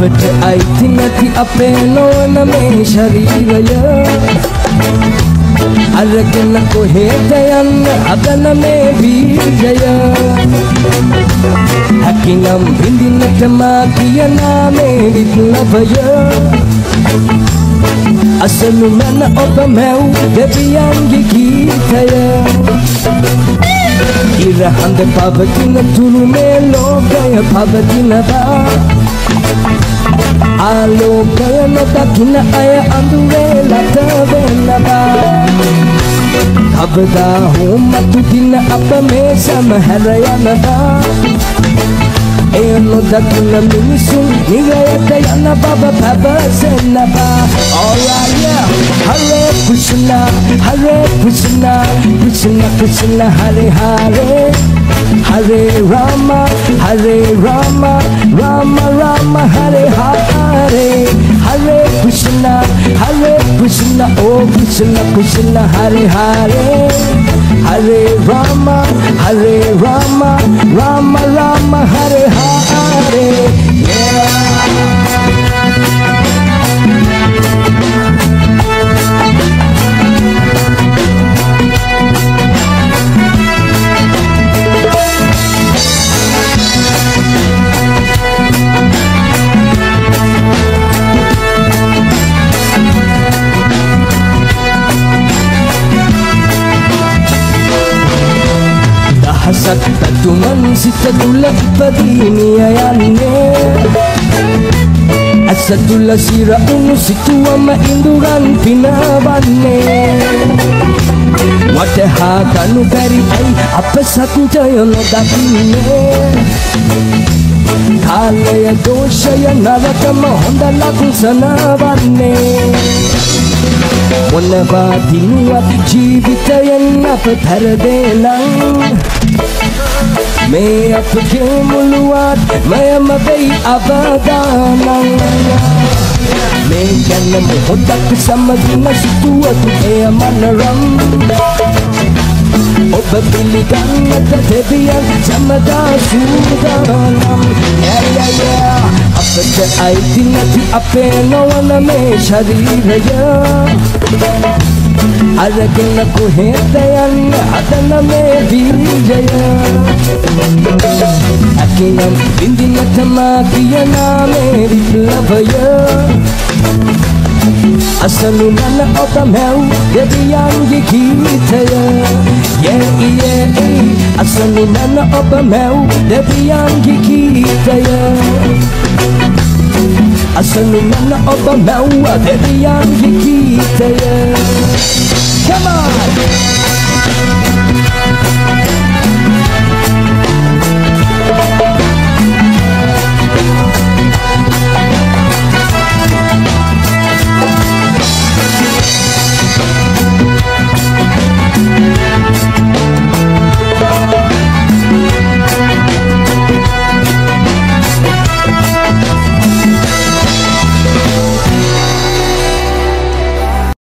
අපට අයිති නැති අපේ නොවන මේ ශරීරය අරගෙන කොහෙද යන්න හදන මේ වීර්යය හැකිනම් විඳින්නට මා කියනා මේ විප්ලවය අසලු මන ඔබ මැව් දෙවියන්ගේ ගීතය ඉරහඳ පවතින තුරු මේ ලෝකය පවතිනවා ආලෝකය නොදකින අය අඳුරේ ලත වෙනවා කවදා හෝ මතු දින අප මේ සමහැර යනවා එය නොදකින මිනිසුන් නිරයට යන බව පැවසෙනවා Alright yeah Hare Krishna Hare Krishna Krishna Krishna Hare Hare Hare Rama Rama Rama Hare Hare Hare Krishna Oh Krishna Krishna Hare Hare Hare Rama Rama Hare Hare yeah දහසක් පැතුමන් සිත තුළ ඉපදීමිය යන්නේ ඇස තුළ සිර උණු සිතුවම ඉඳුරන් පිනවන්නේ වටහා ගනු බැරි ඇයි අප සත්‍යය නොදකින්නේ කාලය දෝෂය නරකම හොඳ ලකුසන වන්නේ මොනවා දිනුවත් ජීවිතයෙන් අප පෙරදෙනම් මේ අපගේ මුළුවත් මයම වෙයි අවදානං මේ ගැන මොහොතක් සමගින සිටුවතු එය මනරම් ඔබ පිළිගන්නට දෙවියන් සමදා සූදානම් අපට අයිති නැති අපේ නොවන මේ ශරීරය අරගෙන කොහෙද යන්න හදන මේ වීර්යය හැකිනම් විඳින්නට මා කියනා මේ විප්ලවය අසලු මන ඔබ මැව් දෙවියන්ගේ ගීතය අසලු මන ඔබ මැව් දෙවියන්ගේ ගීතය අසලු මන ඔබ මැව් දෙවියන්ගේ ගීතය Come on!